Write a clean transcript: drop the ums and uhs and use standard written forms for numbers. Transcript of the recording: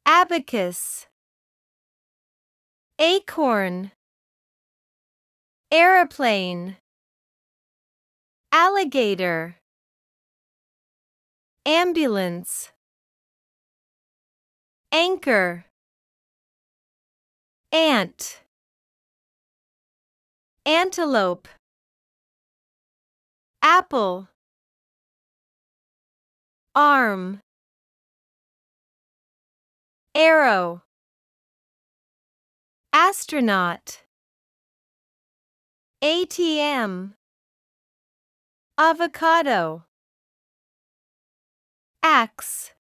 abacus, acorn, aeroplane, alligator, ambulance, anchor, ant, antelope, apple, arm, arrow, astronaut, ATM, avocado, axe.